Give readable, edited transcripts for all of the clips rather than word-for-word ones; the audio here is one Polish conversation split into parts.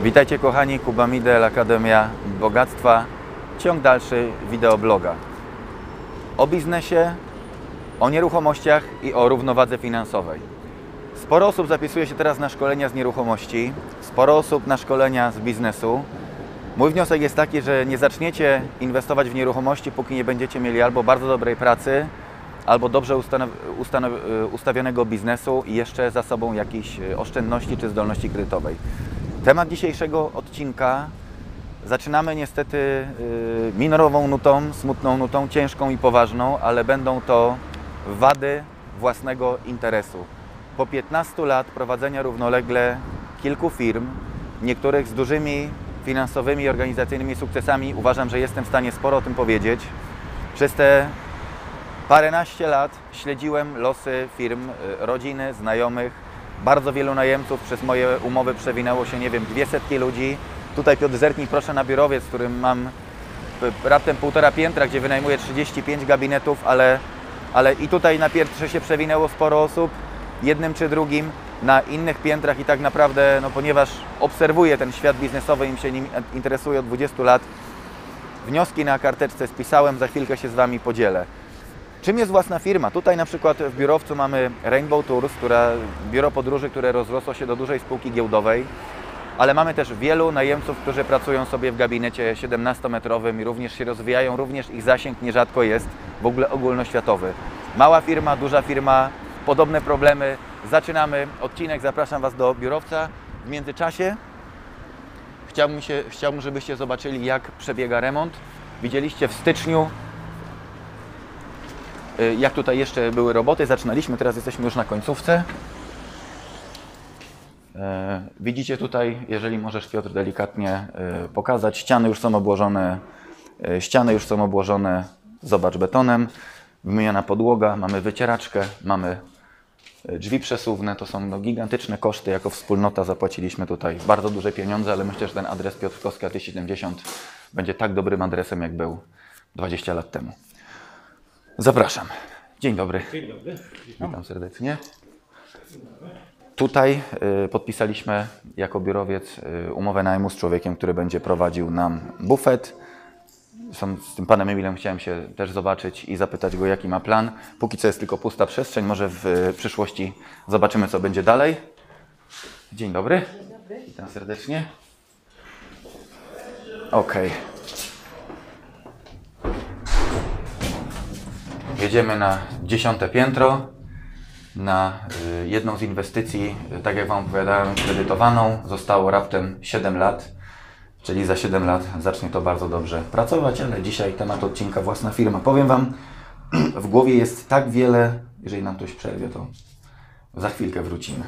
Witajcie kochani, Kuba Midel, Akademia Bogactwa, ciąg dalszy wideobloga o biznesie, o nieruchomościach i o równowadze finansowej. Sporo osób zapisuje się teraz na szkolenia z nieruchomości, sporo osób na szkolenia z biznesu. Mój wniosek jest taki, że nie zaczniecie inwestować w nieruchomości, póki nie będziecie mieli albo bardzo dobrej pracy, albo dobrze ustawionego biznesu i jeszcze za sobą jakiejś oszczędności czy zdolności kredytowej. Temat dzisiejszego odcinka zaczynamy niestety minorową nutą, smutną nutą, ciężką i poważną, ale będą to wady własnego interesu. Po 15 lat prowadzenia równolegle kilku firm, niektórych z dużymi finansowymi i organizacyjnymi sukcesami, uważam, że jestem w stanie sporo o tym powiedzieć. Przez te paręnaście lat śledziłem losy firm, rodziny, znajomych, bardzo wielu najemców. Przez moje umowy przewinęło się, nie wiem, 200 ludzi. Tutaj Piotr, zerknij proszę na biurowiec, w którym mam raptem 1,5 piętra, gdzie wynajmuję 35 gabinetów, ale i tutaj na piętrze się przewinęło sporo osób, jednym czy drugim. Na innych piętrach i tak naprawdę, no, ponieważ obserwuję ten świat biznesowy i się nim interesuję od 20 lat, wnioski na karteczce spisałem, za chwilkę się z Wami podzielę. Czym jest własna firma? Tutaj na przykład w biurowcu mamy Rainbow Tours, biuro podróży, które rozrosło się do dużej spółki giełdowej, ale mamy też wielu najemców, którzy pracują sobie w gabinecie 17-metrowym i również się rozwijają, również ich zasięg nierzadko jest w ogóle ogólnoświatowy. Mała firma, duża firma, podobne problemy. Zaczynamy odcinek, zapraszam Was do biurowca. W międzyczasie chciałbym, żebyście zobaczyli, jak przebiega remont. Widzieliście w styczniu, jak tutaj jeszcze były roboty. Zaczynaliśmy, teraz jesteśmy już na końcówce. Widzicie tutaj, jeżeli możesz, Piotr, delikatnie pokazać, ściany już są obłożone, zobacz, betonem, wymieniona podłoga, mamy wycieraczkę, mamy drzwi przesuwne. To są gigantyczne koszty, jako wspólnota zapłaciliśmy tutaj bardzo duże pieniądze, ale myślę, że ten adres Piotrkowska 1070 będzie tak dobrym adresem, jak był 20 lat temu. Zapraszam. Dzień dobry. Dzień dobry. Witam serdecznie. Tutaj podpisaliśmy jako biurowiec umowę najmu z człowiekiem, który będzie prowadził nam bufet. Z tym panem Emilem chciałem się też zobaczyć i zapytać go, jaki ma plan. Póki co jest tylko pusta przestrzeń, może w przyszłości zobaczymy, co będzie dalej. Dzień dobry. Dzień dobry. Witam serdecznie. Okej. Jedziemy na 10. piętro, na jedną z inwestycji, tak jak Wam opowiadałem, kredytowaną. Zostało raptem 7 lat, czyli za 7 lat zacznie to bardzo dobrze pracować, ale dzisiaj temat odcinka własna firma. Powiem Wam, w głowie jest tak wiele, jeżeli nam ktoś przerwie, to za chwilkę wrócimy.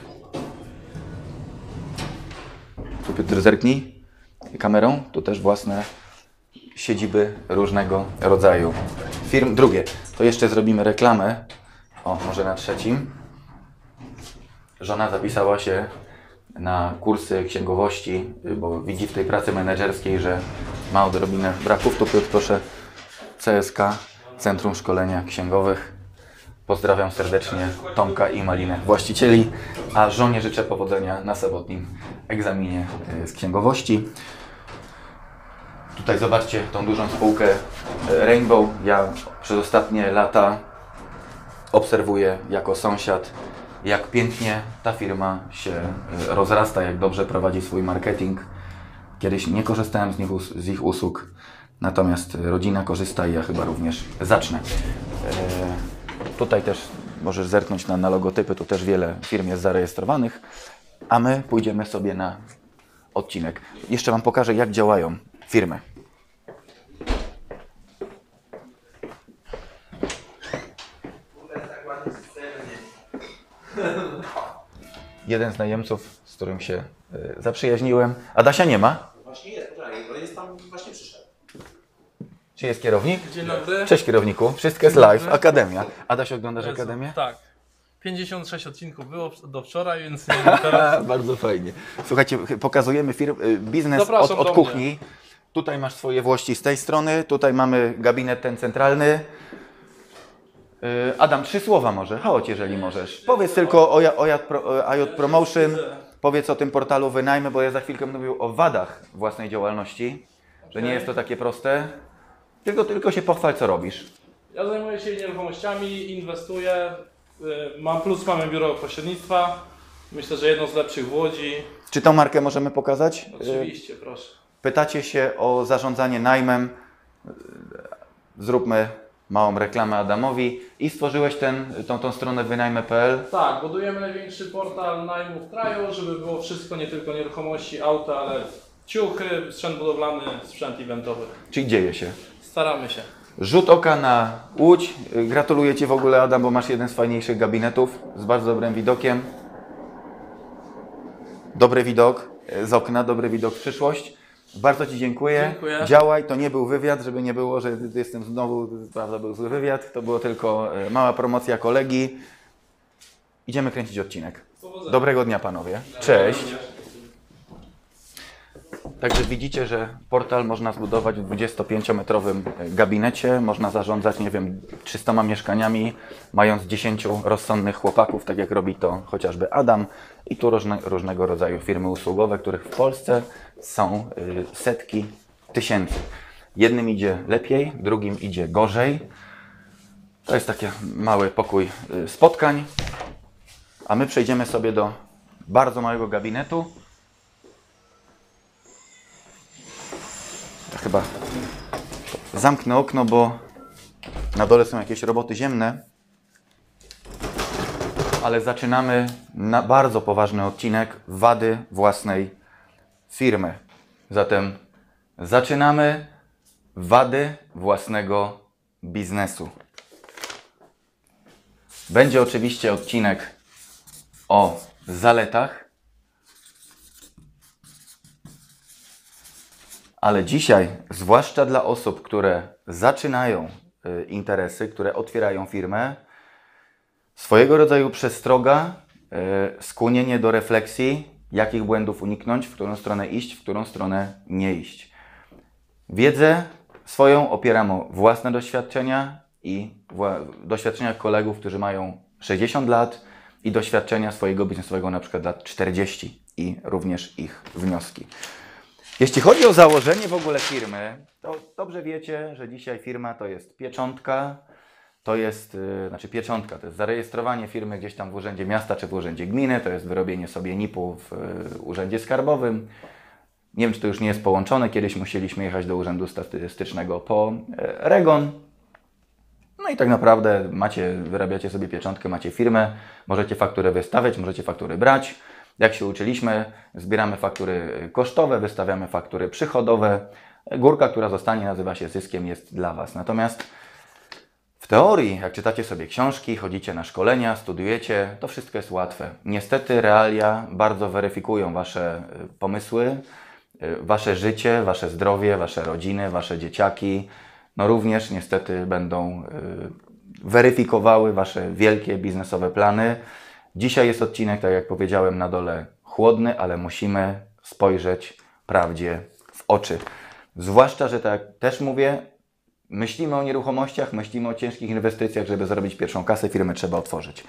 Tu Piotr, zerknij kamerą, tu też własne siedziby różnego rodzaju firm. Drugie, to jeszcze zrobimy reklamę, może na trzecim. Żona zapisała się na kursy księgowości, bo widzi w tej pracy menedżerskiej, że ma odrobinę braków. Tu Piotr, proszę, CSK, Centrum Szkolenia Księgowych. Pozdrawiam serdecznie Tomka i Malinę, właścicieli, a żonie życzę powodzenia na sobotnim egzaminie z księgowości. Tutaj zobaczcie tą dużą spółkę Rainbow. Ja przez ostatnie lata obserwuję jako sąsiad, jak pięknie ta firma się rozrasta, jak dobrze prowadzi swój marketing. Kiedyś nie korzystałem z ich usług, natomiast rodzina korzysta i ja chyba również zacznę. Tutaj też możesz zerknąć na logotypy, tu też wiele firm jest zarejestrowanych, a my pójdziemy sobie na odcinek. Jeszcze Wam pokażę, jak działają firmy. Jeden z najemców, z którym się zaprzyjaźniłem. Adasia nie ma. Właśnie jest, ale jest tam, właśnie przyszedł. Czy jest kierownik? Dzień dobry. Cześć kierowniku. Wszystko jest live. Akademia. Adaś, oglądasz Akademię? Tak. 56 odcinków było do wczoraj, więc nie wiem, teraz... Bardzo fajnie. Słuchajcie, pokazujemy biznes Zapraszam od do kuchni. Tutaj masz swoje włości z tej strony, tutaj mamy gabinet ten centralny. Adam, 3 słowa może, chodź, jeżeli możesz. Powiedz tylko o AJ Promotion, powiedz o tym portalu Wynajmy, bo ja za chwilkę będę mówił o wadach własnej działalności, że nie jest to takie proste. Tylko się pochwal, co robisz. Ja zajmuję się nieruchomościami, inwestuję. Mamy biuro pośrednictwa. Myślę, że jedno z lepszych w Łodzi. Czy tą markę możemy pokazać? Oczywiście, proszę. Pytacie się o zarządzanie najmem. Zróbmy małą reklamę Adamowi. I stworzyłeś tą stronę wynajmy.pl. Tak, budujemy największy portal najmu w kraju, żeby było wszystko, nie tylko nieruchomości, auta, ale ciuchy, sprzęt budowlany, sprzęt eventowy. Czyli dzieje się. Staramy się. Rzut oka na Łódź. Gratuluję Ci w ogóle, Adam, bo masz jeden z fajniejszych gabinetów z bardzo dobrym widokiem. Dobry widok z okna, dobry widok w przyszłość. Bardzo Ci dziękuję. Dziękuję. Działaj, to nie był wywiad, żeby nie było, że jestem znowu, prawda, był zły wywiad. To było tylko mała promocja kolegi. Idziemy kręcić odcinek. Powodzenia. Dobrego dnia, panowie. Cześć. Także widzicie, że portal można zbudować w 25-metrowym gabinecie. Można zarządzać, nie wiem, 300 mieszkaniami, mając 10 rozsądnych chłopaków, tak jak robi to chociażby Adam. I tu różnego rodzaju firmy usługowe, których w Polsce są setki tysięcy. Jednym idzie lepiej, drugim idzie gorzej. To jest taki mały pokój spotkań. A my przejdziemy sobie do bardzo małego gabinetu. Ja chyba zamknę okno, bo na dole są jakieś roboty ziemne. Ale zaczynamy na bardzo poważny odcinek wady własnej firmy. Zatem zaczynamy wady własnego biznesu. Będzie oczywiście odcinek o zaletach, ale dzisiaj, zwłaszcza dla osób, które zaczynają interesy, które otwierają firmę, swojego rodzaju przestroga, skłonienie do refleksji, jakich błędów uniknąć, w którą stronę iść, w którą stronę nie iść. Wiedzę swoją opieram o własne doświadczenia i doświadczenia kolegów, którzy mają 60 lat i doświadczenia swojego biznesowego na przykład lat 40 i również ich wnioski. Jeśli chodzi o założenie w ogóle firmy, to dobrze wiecie, że dzisiaj firma to jest pieczątka, to jest zarejestrowanie firmy gdzieś tam w urzędzie miasta czy w urzędzie gminy, to jest wyrobienie sobie NIP-u w urzędzie skarbowym. Nie wiem, czy to już nie jest połączone, kiedyś musieliśmy jechać do urzędu statystycznego po REGON. No i tak naprawdę wyrabiacie sobie pieczątkę, macie firmę, możecie fakturę wystawiać, możecie faktury brać. Jak się uczyliśmy, zbieramy faktury kosztowe, wystawiamy faktury przychodowe. Górka, która zostanie, nazywa się zyskiem, jest dla Was. Natomiast w teorii, jak czytacie sobie książki, chodzicie na szkolenia, studiujecie, to wszystko jest łatwe. Niestety realia bardzo weryfikują Wasze pomysły, Wasze życie, Wasze zdrowie, Wasze rodziny, Wasze dzieciaki. No również niestety będą weryfikowały Wasze wielkie biznesowe plany. Dzisiaj jest odcinek, tak jak powiedziałem, na dole chłodny, ale musimy spojrzeć prawdzie w oczy. Zwłaszcza, że tak jak też mówię, myślimy o nieruchomościach, myślimy o ciężkich inwestycjach, żeby zarobić pierwszą kasę, firmę trzeba otworzyć.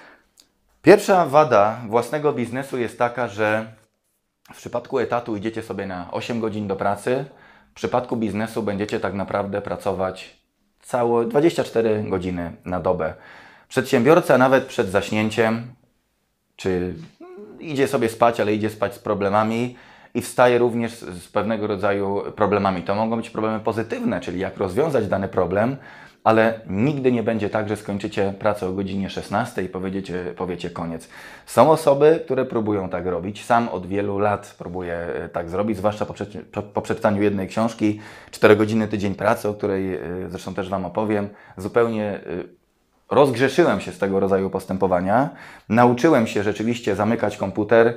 Pierwsza wada własnego biznesu jest taka, że w przypadku etatu idziecie sobie na 8 godzin do pracy, w przypadku biznesu będziecie tak naprawdę pracować całe 24 godziny na dobę. Przedsiębiorca nawet przed zaśnięciem, czy idzie sobie spać, ale idzie spać z problemami i wstaje również z pewnego rodzaju problemami. To mogą być problemy pozytywne, czyli jak rozwiązać dany problem, ale nigdy nie będzie tak, że skończycie pracę o godzinie 16 i powiecie koniec. Są osoby, które próbują tak robić. Sam od wielu lat próbuję tak zrobić, zwłaszcza po przeczytaniu jednej książki 4 godziny tydzień pracy, o której zresztą też Wam opowiem. Zupełnie rozgrzeszyłem się z tego rodzaju postępowania. Nauczyłem się rzeczywiście zamykać komputer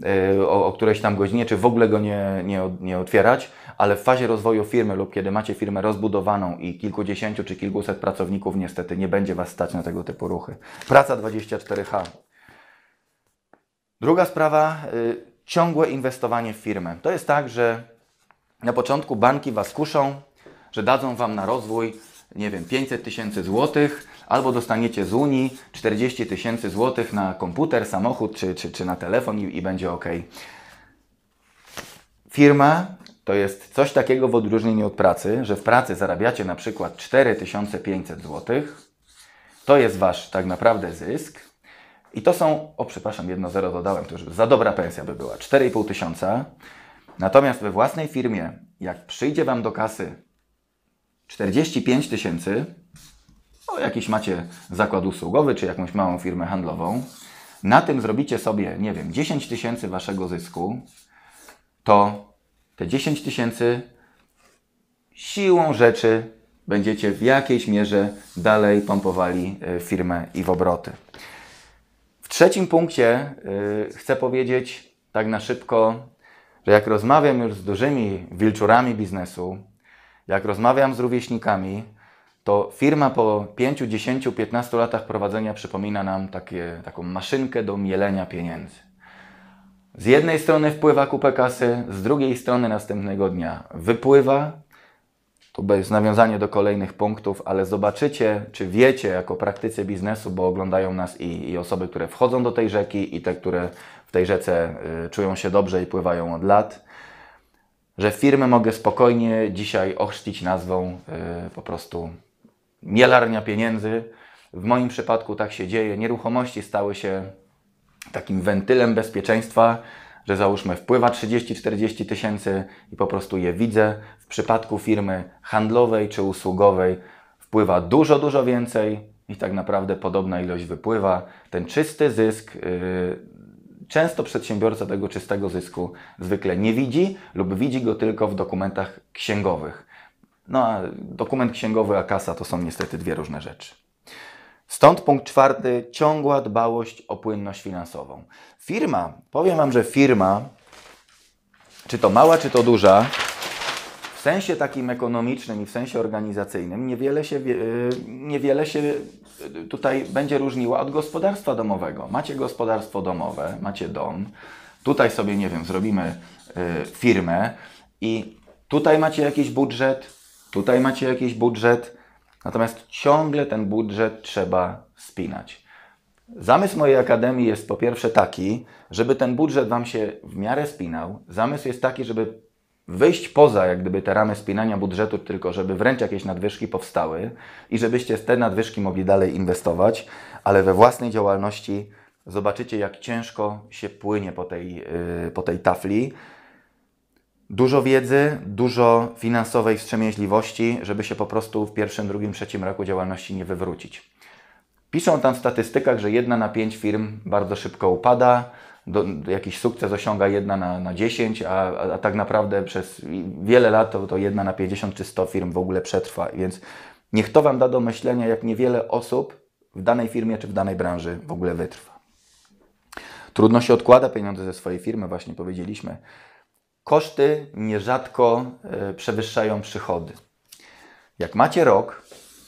o którejś tam godzinie, czy w ogóle go nie otwierać, ale w fazie rozwoju firmy lub kiedy macie firmę rozbudowaną i kilkudziesięciu czy kilkuset pracowników, niestety nie będzie Was stać na tego typu ruchy. Praca 24H. Druga sprawa, ciągłe inwestowanie w firmę. To jest tak, że na początku banki Was kuszą, że dadzą Wam na rozwój, nie wiem, 500 000 złotych, albo dostaniecie z Unii 40 000 złotych na komputer, samochód czy na telefon i będzie ok. Firma to jest coś takiego w odróżnieniu od pracy, że w pracy zarabiacie na przykład 4500 zł. To jest Wasz tak naprawdę zysk. I to są, przepraszam, 1 0 dodałem, to już za dobra pensja by była, 4500. Natomiast we własnej firmie, jak przyjdzie Wam do kasy 45 000, jakiś macie zakład usługowy, czy jakąś małą firmę handlową, na tym zrobicie sobie, nie wiem, 10 000 Waszego zysku, to te 10 000 siłą rzeczy będziecie w jakiejś mierze dalej pompowali firmę i w obroty. W trzecim punkcie chcę powiedzieć tak na szybko, że jak rozmawiam już z dużymi wilczurami biznesu, jak rozmawiam z rówieśnikami, to firma po 5, 10, 15 latach prowadzenia przypomina nam taką maszynkę do mielenia pieniędzy. Z jednej strony wpływa kupę kasy, z drugiej strony następnego dnia wypływa. To jest nawiązanie do kolejnych punktów, ale zobaczycie, czy wiecie jako praktycy biznesu, bo oglądają nas i osoby, które wchodzą do tej rzeki i te, które w tej rzece czują się dobrze i pływają od lat, że firmę mogę spokojnie dzisiaj ochrzcić nazwą po prostu mielarnia pieniędzy. W moim przypadku tak się dzieje. Nieruchomości stały się takim wentylem bezpieczeństwa, że załóżmy wpływa 30-40 tysięcy i po prostu je widzę. W przypadku firmy handlowej czy usługowej wpływa dużo więcej i tak naprawdę podobna ilość wypływa. Ten czysty zysk, często przedsiębiorca tego czystego zysku zwykle nie widzi lub widzi go tylko w dokumentach księgowych. No a dokument księgowy a kasa to są niestety dwie różne rzeczy. Stąd punkt czwarty, ciągła dbałość o płynność finansową. Firma, powiem Wam, że firma, czy to mała, czy to duża, w sensie takim ekonomicznym i w sensie organizacyjnym niewiele się tutaj będzie różniła od gospodarstwa domowego. Macie gospodarstwo domowe, macie dom, tutaj sobie, nie wiem, zrobimy firmę i tutaj macie jakiś budżet, tutaj macie jakiś budżet, natomiast ciągle ten budżet trzeba spinać. Zamysł mojej akademii jest po pierwsze taki, żeby ten budżet Wam się w miarę spinał. Zamysł jest taki, żeby wyjść poza jak gdyby te ramy spinania budżetu, tylko żeby wręcz jakieś nadwyżki powstały i żebyście z te nadwyżki mogli dalej inwestować, ale we własnej działalności zobaczycie, jak ciężko się płynie po tej tafli. Dużo wiedzy, dużo finansowej wstrzemięźliwości, żeby się po prostu w pierwszym, drugim, trzecim roku działalności nie wywrócić. Piszą tam w statystykach, że 1 na 5 firm bardzo szybko upada, jakiś sukces osiąga 1 na 10, a tak naprawdę przez wiele lat to 1 na 50 czy 100 firm w ogóle przetrwa. Więc niech to Wam da do myślenia, jak niewiele osób w danej firmie czy w danej branży w ogóle wytrwa. Trudno się odkłada pieniądze ze swojej firmy, właśnie powiedzieliśmy. Koszty nierzadko przewyższają przychody. Jak macie rok,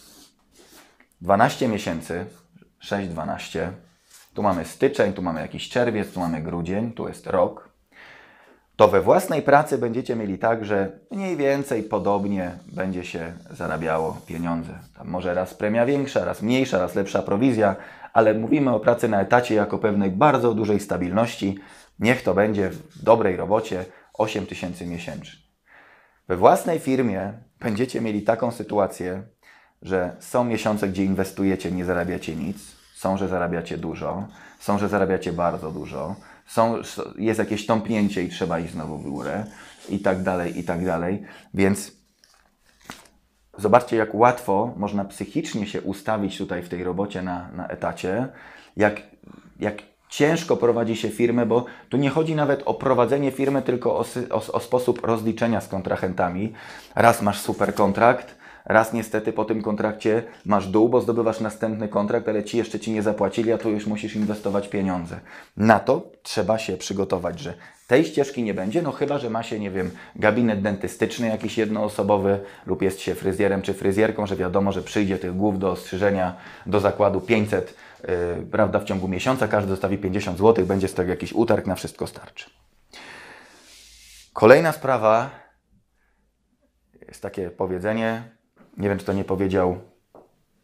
12 miesięcy, 6-12, tu mamy styczeń, tu mamy jakiś czerwiec, tu mamy grudzień, tu jest rok, to we własnej pracy będziecie mieli tak, że mniej więcej podobnie będzie się zarabiało pieniądze. Tam może raz premia większa, raz mniejsza, raz lepsza prowizja, ale mówimy o pracy na etacie jako pewnej bardzo dużej stabilności. Niech to będzie w dobrej robocie 8 000 miesięcznie. We własnej firmie będziecie mieli taką sytuację, że są miesiące, gdzie inwestujecie, nie zarabiacie nic, są, że zarabiacie dużo, są, że zarabiacie bardzo dużo, jest jakieś tąpnięcie i trzeba iść znowu w górę i tak dalej, i tak dalej. Więc zobaczcie, jak łatwo można psychicznie się ustawić tutaj w tej robocie na etacie, jak ciężko prowadzi się firmę, bo tu nie chodzi nawet o prowadzenie firmy, tylko o sposób rozliczenia z kontrahentami. Raz masz super kontrakt, raz niestety po tym kontrakcie masz dół, bo zdobywasz następny kontrakt, ale jeszcze Ci nie zapłacili, a tu już musisz inwestować pieniądze. Na to trzeba się przygotować, że tej ścieżki nie będzie, no chyba, że ma się, nie wiem, gabinet dentystyczny jakiś jednoosobowy lub jest się fryzjerem czy fryzjerką, że wiadomo, że przyjdzie tych głów do ostrzyżenia do zakładu 500, prawda, w ciągu miesiąca, każdy zostawi 50 zł, będzie z tego jakiś utarg, na wszystko starczy. Kolejna sprawa, jest takie powiedzenie, nie wiem, czy to nie powiedział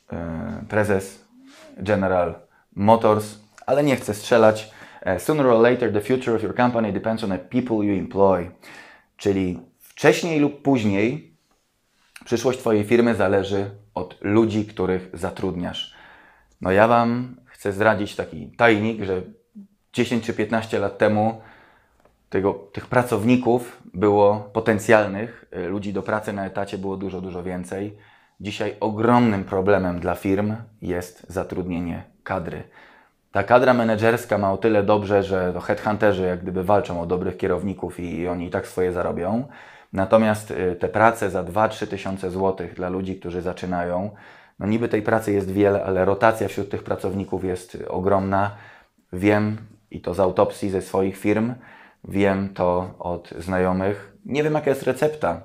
prezes General Motors, ale nie chcę strzelać. Sooner or later the future of your company depends on the people you employ. Czyli wcześniej lub później przyszłość Twojej firmy zależy od ludzi, których zatrudniasz. No ja Wam chcę zdradzić taki tajnik, że 10 czy 15 lat temu tych pracowników było potencjalnych, ludzi do pracy na etacie było dużo, dużo więcej. Dzisiaj ogromnym problemem dla firm jest zatrudnienie kadry. Ta kadra menedżerska ma o tyle dobrze, że to headhunterzy jak gdyby walczą o dobrych kierowników i oni i tak swoje zarobią. Natomiast te prace za 2-3 tysiące złotych dla ludzi, którzy zaczynają, no niby tej pracy jest wiele, ale rotacja wśród tych pracowników jest ogromna. Wiem i to z autopsji ze swoich firm, wiem to od znajomych. Nie wiem, jaka jest recepta,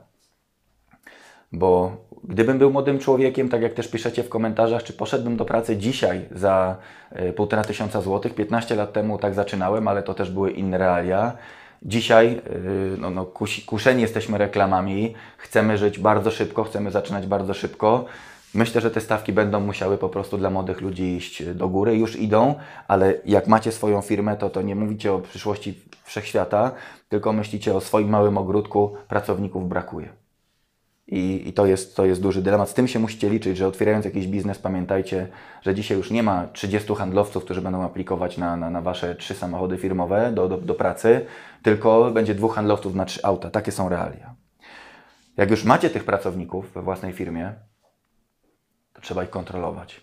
bo gdybym był młodym człowiekiem, tak jak też piszecie w komentarzach, czy poszedłbym do pracy dzisiaj za 1500 złotych, 15 lat temu tak zaczynałem, ale to też były inne realia. Dzisiaj kuszeni jesteśmy reklamami, chcemy żyć bardzo szybko, chcemy zaczynać bardzo szybko. Myślę, że te stawki będą musiały po prostu dla młodych ludzi iść do góry, już idą, ale jak macie swoją firmę, to nie mówicie o przyszłości wszechświata, tylko myślicie o swoim małym ogródku, pracowników brakuje. I to jest duży dylemat. Z tym się musicie liczyć, że otwierając jakiś biznes, pamiętajcie, że dzisiaj już nie ma 30 handlowców, którzy będą aplikować na Wasze 3 samochody firmowe do pracy, tylko będzie 2 handlowców na 3 auta. Takie są realia. Jak już macie tych pracowników we własnej firmie, to trzeba ich kontrolować.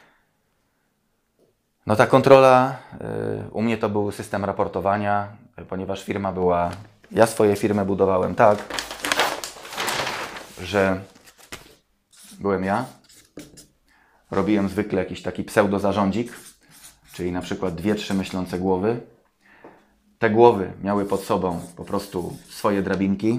No ta kontrola, u mnie to był system raportowania, ponieważ firma była... Ja swoje firmę budowałem tak, że byłem ja, robiłem zwykle jakiś taki pseudozarządzik, czyli na przykład 2-3 myślące głowy. Te głowy miały pod sobą po prostu swoje drabinki.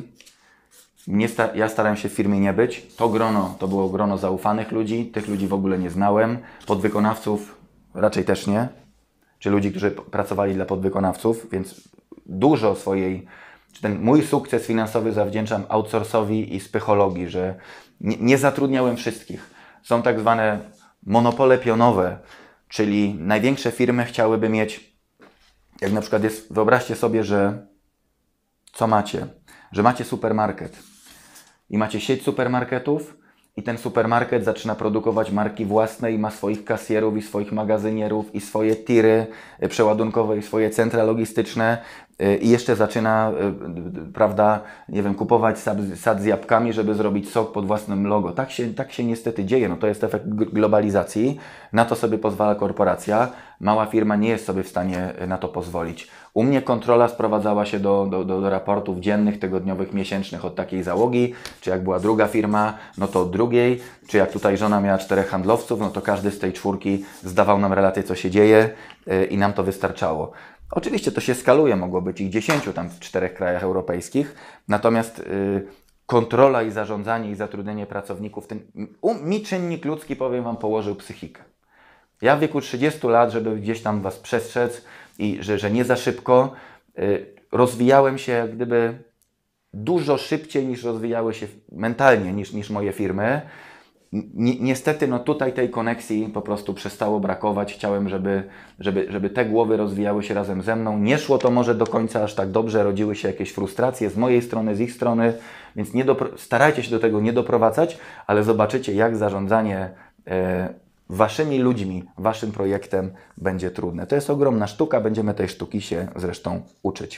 Ja starałem się w firmie nie być. To grono to było grono zaufanych ludzi, tych ludzi w ogóle nie znałem. Podwykonawców raczej też nie, czy ludzi, którzy pracowali dla podwykonawców, więc dużo ten mój sukces finansowy zawdzięczam outsourcowi i psychologii, że nie zatrudniałem wszystkich. Są tak zwane monopole pionowe, czyli największe firmy chciałyby mieć, jak na przykład jest, wyobraźcie sobie, że co macie? Że macie supermarket i macie sieć supermarketów i ten supermarket zaczyna produkować marki własne i ma swoich kasjerów i swoich magazynierów i swoje tiry przeładunkowe i swoje centra logistyczne i jeszcze zaczyna, prawda, nie wiem, kupować sad z jabłkami, żeby zrobić sok pod własnym logo. Tak się niestety dzieje. No to jest efekt globalizacji. Na to sobie pozwala korporacja. Mała firma nie jest sobie w stanie na to pozwolić. U mnie kontrola sprowadzała się do raportów dziennych, tygodniowych, miesięcznych od takiej załogi, czy jak była druga firma, no to od drugiej, czy jak tutaj żona miała 4 handlowców, no to każdy z tej 4 zdawał nam relację, co się dzieje i nam to wystarczało. Oczywiście to się skaluje, mogło być ich 10 tam w 4 krajach europejskich, natomiast kontrola i zarządzanie i zatrudnienie pracowników, mi czynnik ludzki, powiem Wam, położył psychikę. Ja w wieku 30 lat, żeby gdzieś tam Was przestrzec i że nie za szybko, rozwijałem się jak gdyby dużo szybciej niż rozwijały się mentalnie niż moje firmy. Niestety no tutaj tej koneksji po prostu przestało brakować. Chciałem, żeby te głowy rozwijały się razem ze mną. Nie szło to może do końca aż tak dobrze, rodziły się jakieś frustracje z mojej strony, z ich strony, więc starajcie się do tego nie doprowadzać, ale zobaczycie, jak zarządzanie Waszymi ludźmi, Waszym projektem będzie trudne. To jest ogromna sztuka, będziemy tej sztuki się zresztą uczyć.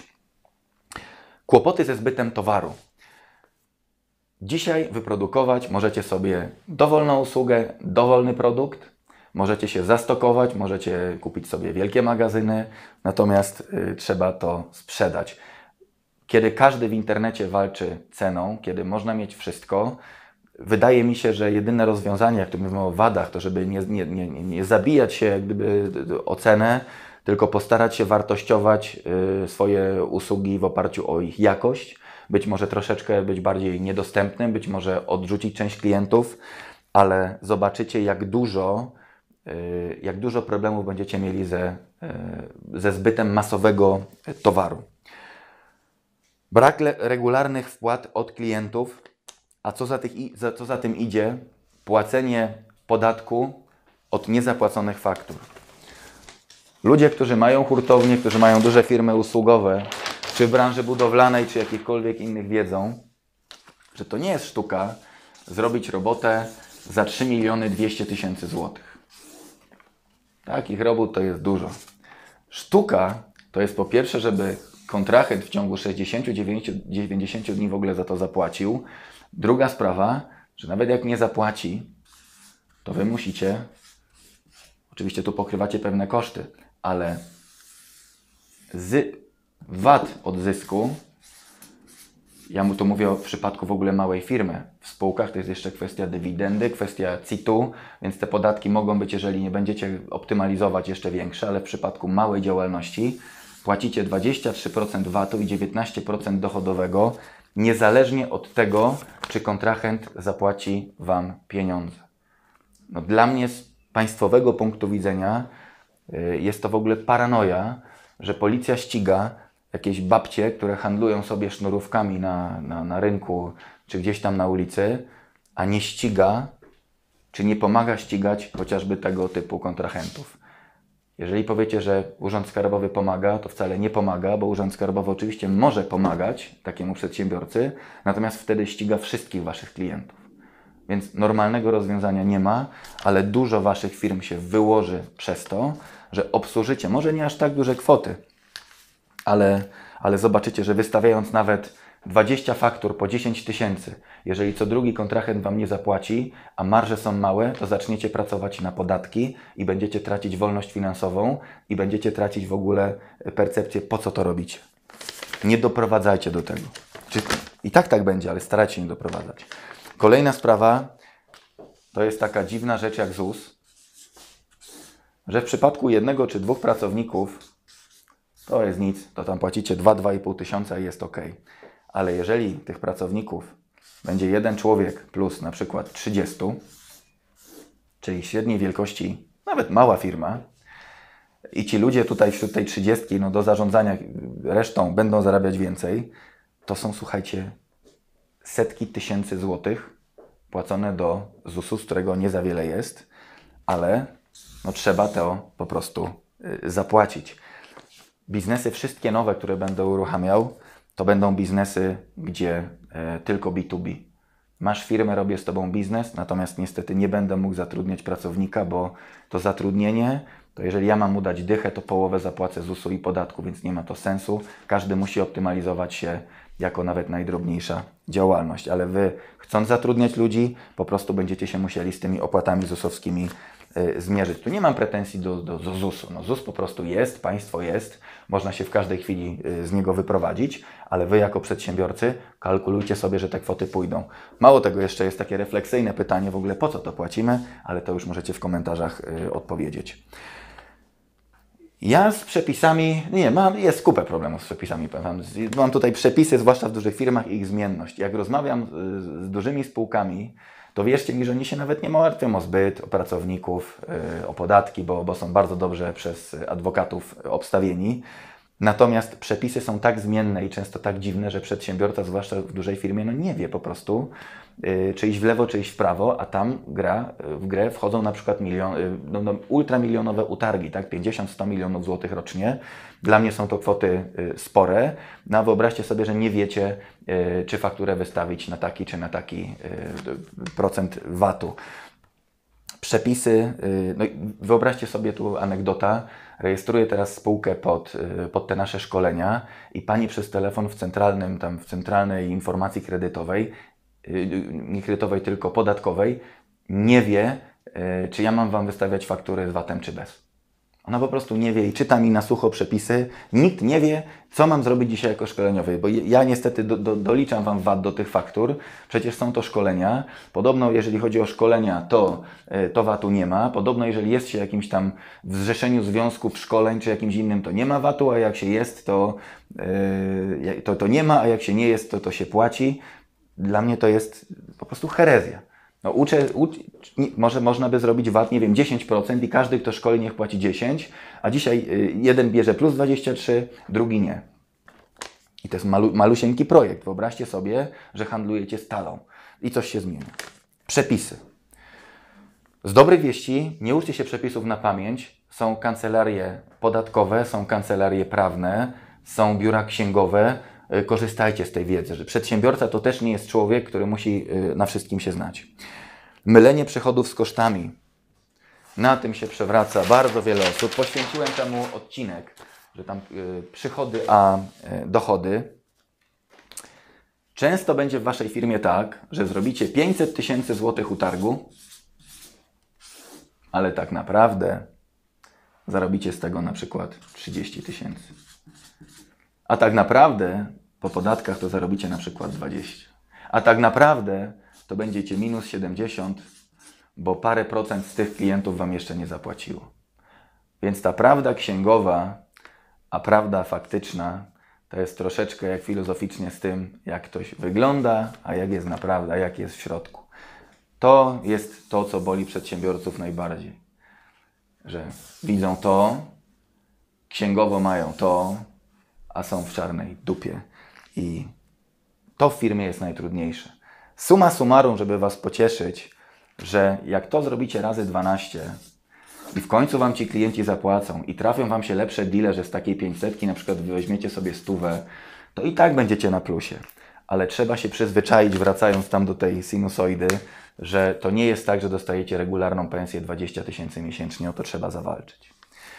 Kłopoty ze zbytem towaru. Dzisiaj wyprodukować możecie sobie dowolną usługę, dowolny produkt, możecie się zastokować, możecie kupić sobie wielkie magazyny, natomiast trzeba to sprzedać. Kiedy każdy w internecie walczy ceną, kiedy można mieć wszystko, wydaje mi się, że jedyne rozwiązanie, jak tu mówimy o wadach, to żeby nie zabijać się jak gdyby o cenę, tylko postarać się wartościować swoje usługi w oparciu o ich jakość, być może troszeczkę być bardziej niedostępnym, być może odrzucić część klientów, ale zobaczycie, jak dużo problemów będziecie mieli ze zbytem masowego towaru. Brak regularnych wpłat od klientów, a co za tym idzie, płacenie podatku od niezapłaconych faktur. Ludzie, którzy mają hurtownie, którzy mają duże firmy usługowe, czy w branży budowlanej, czy jakichkolwiek innych wiedzą, że to nie jest sztuka zrobić robotę za 3 200 000 złotych. Takich robót to jest dużo. Sztuka to jest po pierwsze, żeby kontrahent w ciągu 60-90 dni w ogóle za to zapłacił. Druga sprawa, że nawet jak nie zapłaci, to Wy musicie, oczywiście tu pokrywacie pewne koszty, ale VAT od zysku, ja mu tu mówię w przypadku w ogóle małej firmy. W spółkach to jest jeszcze kwestia dywidendy, kwestia CIT-u, więc te podatki mogą być, jeżeli nie będziecie optymalizować, jeszcze większe, ale w przypadku małej działalności płacicie 23% VAT-u i 19% dochodowego, niezależnie od tego, czy kontrahent zapłaci Wam pieniądze. No, dla mnie z państwowego punktu widzenia jest to w ogóle paranoja, że policja ściga jakieś babcie, które handlują sobie sznurówkami na rynku czy gdzieś tam na ulicy, a nie ściga, czy nie pomaga ścigać chociażby tego typu kontrahentów. Jeżeli powiecie, że Urząd Skarbowy pomaga, to wcale nie pomaga, bo Urząd Skarbowy oczywiście może pomagać takiemu przedsiębiorcy, natomiast wtedy ściga wszystkich Waszych klientów. Więc normalnego rozwiązania nie ma, ale dużo Waszych firm się wyłoży przez to, że obsłużycie, może nie aż tak duże kwoty, ale zobaczycie, że wystawiając nawet 20 faktur po 10 000, jeżeli co drugi kontrahent Wam nie zapłaci, a marże są małe, to zaczniecie pracować na podatki i będziecie tracić wolność finansową i będziecie tracić w ogóle percepcję, po co to robicie. Nie doprowadzajcie do tego. I tak będzie, ale starajcie się nie doprowadzać. Kolejna sprawa to jest taka dziwna rzecz jak ZUS, że w przypadku jednego czy dwóch pracowników to jest nic, to tam płacicie 2-2,5 tysiąca i jest ok. Ale jeżeli tych pracowników będzie jeden człowiek plus na przykład 30, czyli średniej wielkości, nawet mała firma, i ci ludzie tutaj wśród tej 30, no do zarządzania resztą będą zarabiać więcej, to są, słuchajcie, setki tysięcy złotych płacone do ZUS-u, z którego nie za wiele jest, ale no trzeba to po prostu zapłacić. Biznesy wszystkie nowe, które będę uruchamiał, to będą biznesy, gdzie tylko B2B. Masz firmę, robię z Tobą biznes, natomiast niestety nie będę mógł zatrudniać pracownika, bo to zatrudnienie, to jeżeli ja mam mu dać dychę, to połowę zapłacę ZUS-u i podatku, więc nie ma to sensu. Każdy musi optymalizować się jako nawet najdrobniejsza działalność, ale Wy, chcąc zatrudniać ludzi, po prostu będziecie się musieli z tymi opłatami ZUS-owskimi zmierzyć. Tu nie mam pretensji do ZUS-u. No, ZUS po prostu jest, państwo jest, można się w każdej chwili z niego wyprowadzić, ale Wy jako przedsiębiorcy kalkulujcie sobie, że te kwoty pójdą. Mało tego, jeszcze jest takie refleksyjne pytanie w ogóle, po co to płacimy, ale to już możecie w komentarzach odpowiedzieć. Ja z przepisami, jest kupę problemów z przepisami. Mam tutaj przepisy, zwłaszcza w dużych firmach i ich zmienność. Jak rozmawiam z dużymi spółkami, to wierzcie mi, że oni się nawet nie martwią o zbyt, o pracowników, o podatki, bo są bardzo dobrze przez adwokatów obstawieni. Natomiast przepisy są tak zmienne i często tak dziwne, że przedsiębiorca, zwłaszcza w dużej firmie, no nie wie po prostu, czy iść w lewo, czy iść w prawo, a tam w grę wchodzą na przykład ultramilionowe utargi, tak? 50-100 milionów złotych rocznie. Dla mnie są to kwoty spore. No a wyobraźcie sobie, że nie wiecie, czy fakturę wystawić na taki, czy na taki procent VAT-u. Przepisy, no wyobraźcie sobie tu anegdota, rejestruję teraz spółkę pod te nasze szkolenia i pani przez telefon w centralnej informacji kredytowej, nie kredytowej, tylko podatkowej, nie wie, czy ja mam Wam wystawiać faktury z VAT-em, czy bez. Ona po prostu nie wie i czyta mi na sucho przepisy. Nikt nie wie, co mam zrobić dzisiaj jako szkoleniowy, bo ja niestety doliczam Wam VAT do tych faktur. Przecież są to szkolenia. Podobno, jeżeli chodzi o szkolenia, to VAT-u nie ma. Podobno, jeżeli jest się jakimś tam w zrzeszeniu związków szkoleń czy jakimś innym, to nie ma VAT-u, a jak się jest, to nie ma, a jak się nie jest, to się płaci. Dla mnie to jest po prostu herezja. No, może można by zrobić VAT, nie wiem, 10% i każdy, kto szkoli, niech płaci 10%, a dzisiaj jeden bierze plus 23, drugi nie. I to jest malusieńki projekt. Wyobraźcie sobie, że handlujecie stalą i coś się zmienia. Przepisy. Z dobrych wieści, nie uczcie się przepisów na pamięć. Są kancelarie podatkowe, są kancelarie prawne, są biura księgowe. Korzystajcie z tej wiedzy, że przedsiębiorca to też nie jest człowiek, który musi na wszystkim się znać. Mylenie przychodów z kosztami. Na tym się przewraca bardzo wiele osób. Poświęciłem temu odcinek, że tam przychody a dochody. Często będzie w Waszej firmie tak, że zrobicie 500 000 złotych utargu, ale tak naprawdę zarobicie z tego na przykład 30 000. A tak naprawdę po podatkach to zarobicie na przykład 20. A tak naprawdę to będziecie minus 70, bo parę procent z tych klientów Wam jeszcze nie zapłaciło. Więc ta prawda księgowa, a prawda faktyczna to jest troszeczkę jak filozoficznie z tym, jak ktoś wygląda, a jak jest naprawdę, a jak jest w środku. To jest to, co boli przedsiębiorców najbardziej. Że widzą to, księgowo mają to, a są w czarnej dupie. I to w firmie jest najtrudniejsze. Summa summarum, żeby Was pocieszyć, że jak to zrobicie razy 12 i w końcu Wam ci klienci zapłacą i trafią Wam się lepsze deale, że z takiej 500 na przykład weźmiecie sobie 100, to i tak będziecie na plusie. Ale trzeba się przyzwyczaić, wracając tam do tej sinusoidy, że to nie jest tak, że dostajecie regularną pensję 20 000 miesięcznie, o to trzeba zawalczyć.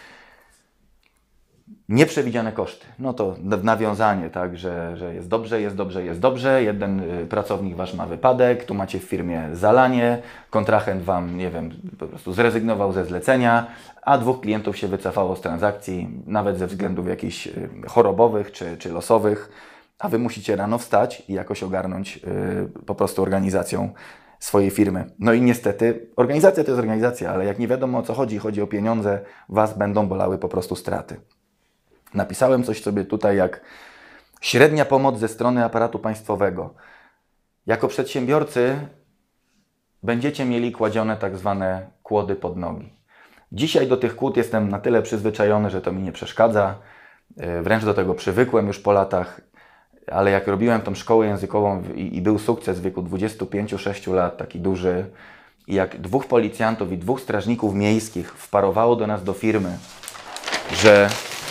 Nieprzewidziane koszty. No to nawiązanie, tak, że jest dobrze, jest dobrze, jest dobrze. Jeden pracownik Wasz ma wypadek, tu macie w firmie zalanie, kontrahent Wam, nie wiem, po prostu zrezygnował ze zlecenia, a 2 klientów się wycofało z transakcji, nawet ze względów jakichś chorobowych czy losowych, a Wy musicie rano wstać i jakoś ogarnąć po prostu organizacją swojej firmy. No i niestety, organizacja to jest organizacja, ale jak nie wiadomo o co chodzi, chodzi o pieniądze, Was będą bolały po prostu straty. Napisałem coś sobie tutaj jak średnia pomoc ze strony aparatu państwowego. Jako przedsiębiorcy będziecie mieli kładzione tak zwane kłody pod nogi. Dzisiaj do tych kłód jestem na tyle przyzwyczajony, że to mi nie przeszkadza. Wręcz do tego przywykłem już po latach, ale jak robiłem tą szkołę językową i był sukces w wieku 25-6 lat, taki duży, i jak 2 policjantów i 2 strażników miejskich wparowało do nas do firmy, że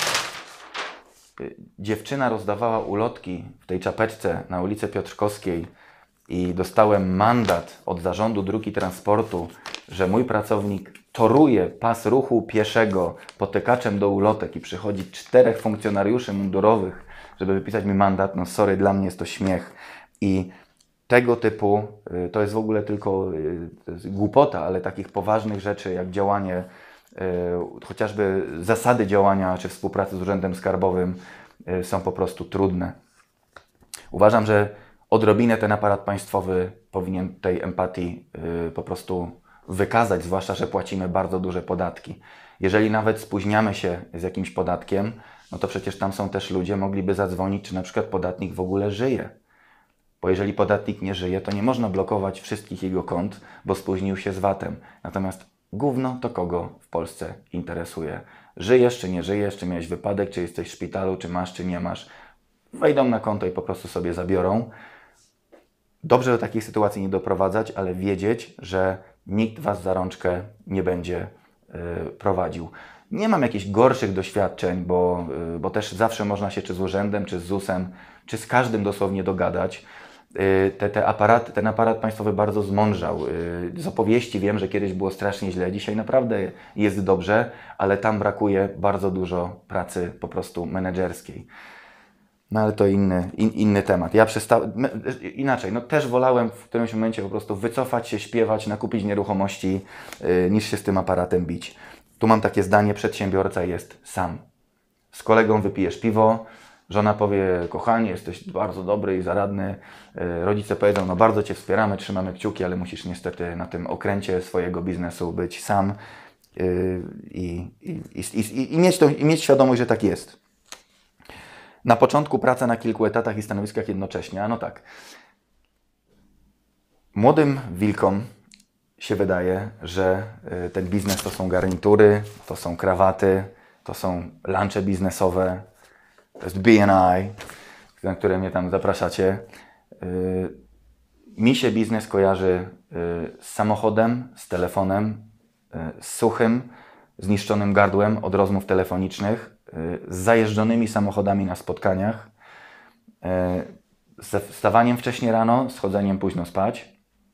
dziewczyna rozdawała ulotki w tej czapeczce na ulicy Piotrkowskiej i dostałem mandat od Zarządu Dróg i Transportu, że mój pracownik toruje pas ruchu pieszego potykaczem do ulotek i przychodzi 4 funkcjonariuszy mundurowych, żeby wypisać mi mandat. No sorry, dla mnie jest to śmiech. I tego typu, to jest w ogóle tylko to jest głupota, ale takich poważnych rzeczy jak działanie, chociażby zasady działania czy współpracy z Urzędem Skarbowym są po prostu trudne. Uważam, że odrobinę ten aparat państwowy powinien tej empatii po prostu wykazać, zwłaszcza, że płacimy bardzo duże podatki. Jeżeli nawet spóźniamy się z jakimś podatkiem, no to przecież tam są też ludzie, mogliby zadzwonić, czy na przykład podatnik w ogóle żyje. Bo jeżeli podatnik nie żyje, to nie można blokować wszystkich jego kont, bo spóźnił się z VAT-em. Natomiast gówno to kogo w Polsce interesuje. Żyjesz czy nie żyjesz, czy miałeś wypadek, czy jesteś w szpitalu, czy masz, czy nie masz. Wejdą na konto i po prostu sobie zabiorą. Dobrze do takich sytuacji nie doprowadzać, ale wiedzieć, że nikt Was za rączkę nie będzie prowadził. Nie mam jakichś gorszych doświadczeń, bo też zawsze można się czy z urzędem, czy z ZUS-em, czy z każdym dosłownie dogadać. Ten aparat państwowy bardzo zmądrzał. Z opowieści wiem, że kiedyś było strasznie źle, dzisiaj naprawdę jest dobrze, ale tam brakuje bardzo dużo pracy po prostu menedżerskiej. No ale to inny temat. Inaczej, no też wolałem w którymś momencie po prostu wycofać się, śpiewać, nakupić nieruchomości, niż się z tym aparatem bić. Tu mam takie zdanie, przedsiębiorca jest sam. Z kolegą wypijesz piwo, żona powie, kochanie, jesteś bardzo dobry i zaradny. Rodzice powiedzą, no bardzo Cię wspieramy, trzymamy kciuki, ale musisz niestety na tym okręcie swojego biznesu być sam i mieć świadomość, że tak jest. Na początku praca na kilku etatach i stanowiskach jednocześnie, a no tak. Młodym wilkom się wydaje, że ten biznes to są garnitury, to są krawaty, to są lunche biznesowe, to jest B&I, na które mnie tam zapraszacie. Mi się biznes kojarzy z samochodem, z telefonem, z suchym, zniszczonym gardłem od rozmów telefonicznych, z zajeżdżonymi samochodami na spotkaniach, ze wstawaniem wcześnie rano, schodzeniem późno spać,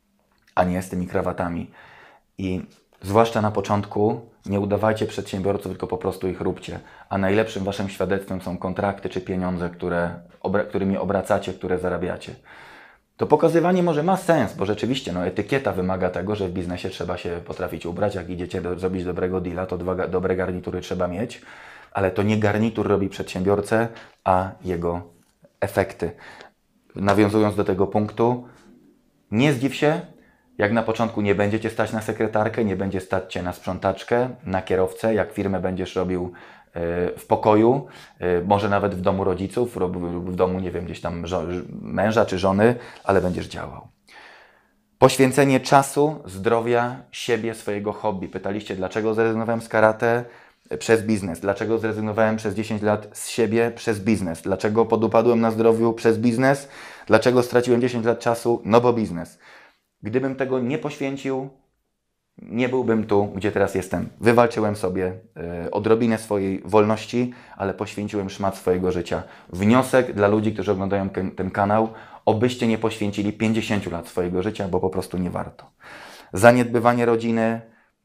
a nie z tymi krawatami. I zwłaszcza na początku nie udawajcie przedsiębiorców, tylko po prostu ich róbcie. A najlepszym waszym świadectwem są kontrakty czy pieniądze, którymi obracacie, które zarabiacie. To pokazywanie może ma sens, bo rzeczywiście etykieta wymaga tego, że w biznesie trzeba się potrafić ubrać. Jak idziecie zrobić dobrego deala, to dobre garnitury trzeba mieć, ale to nie garnitur robi przedsiębiorcę, a jego efekty. Nawiązując do tego punktu, nie zdziw się, jak na początku nie będziecie stać na sekretarkę, nie będzie stać Cię na sprzątaczkę, na kierowcę, jak firmę będziesz robił w pokoju, może nawet w domu rodziców, w domu, nie wiem, gdzieś tam męża czy żony, ale będziesz działał. Poświęcenie czasu, zdrowia, siebie, swojego hobby. Pytaliście, dlaczego zrezygnowałem z karate? Przez biznes. Dlaczego zrezygnowałem przez 10 lat z siebie? Przez biznes. Dlaczego podupadłem na zdrowiu? Przez biznes. Dlaczego straciłem 10 lat czasu? No bo biznes. Gdybym tego nie poświęcił, nie byłbym tu, gdzie teraz jestem. Wywalczyłem sobie odrobinę swojej wolności, ale poświęciłem szmat swojego życia. Wniosek dla ludzi, którzy oglądają ten kanał, obyście nie poświęcili 50 lat swojego życia, bo po prostu nie warto. Zaniedbywanie rodziny.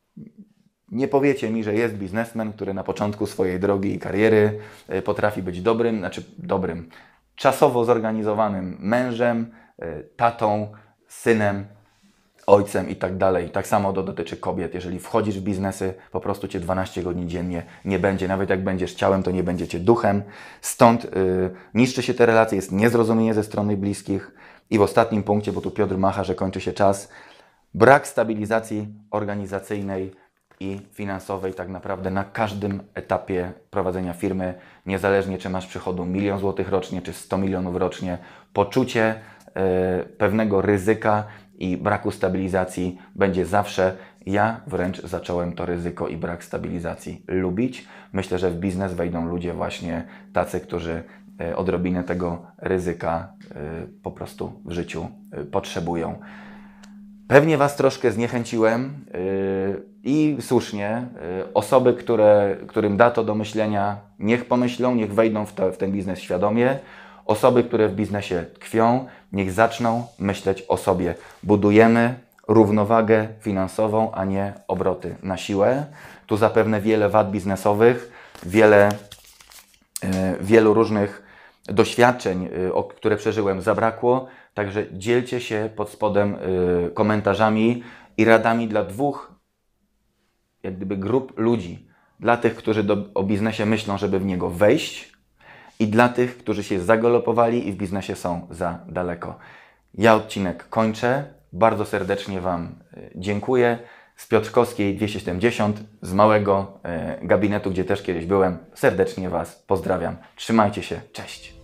Nie powiecie mi, że jest biznesmen, który na początku swojej drogi i kariery potrafi być dobrym, czasowo zorganizowanym mężem, tatą, synem, ojcem i tak dalej. Tak samo to dotyczy kobiet. Jeżeli wchodzisz w biznesy, po prostu Cię 12 godzin dziennie nie będzie. Nawet jak będziesz ciałem, to nie będzie Cię duchem. Stąd niszczy się te relacje, jest niezrozumienie ze strony bliskich. I w ostatnim punkcie, bo tu Piotr macha, że kończy się czas, brak stabilizacji organizacyjnej i finansowej tak naprawdę na każdym etapie prowadzenia firmy, niezależnie czy masz przychodu 1 000 000 złotych rocznie, czy 100 milionów rocznie, poczucie pewnego ryzyka i braku stabilizacji będzie zawsze. Ja wręcz zacząłem to ryzyko i brak stabilizacji lubić. Myślę, że w biznes wejdą ludzie właśnie tacy, którzy odrobinę tego ryzyka po prostu w życiu potrzebują. Pewnie Was troszkę zniechęciłem i słusznie. Osoby, którym da to do myślenia, niech pomyślą, niech wejdą w ten biznes świadomie. Osoby, które w biznesie tkwią, niech zaczną myśleć o sobie. Budujemy równowagę finansową, a nie obroty na siłę. Tu zapewne wiele wad biznesowych, wielu różnych doświadczeń, które przeżyłem, zabrakło. Także dzielcie się pod spodem komentarzami i radami dla dwóch jak gdyby grup ludzi. Dla tych, którzy o biznesie myślą, żeby w niego wejść, i dla tych, którzy się zagalopowali i w biznesie są za daleko. Ja odcinek kończę. Bardzo serdecznie Wam dziękuję. Z Piotrkowskiej 270, z małego gabinetu, gdzie też kiedyś byłem. Serdecznie Was pozdrawiam. Trzymajcie się. Cześć.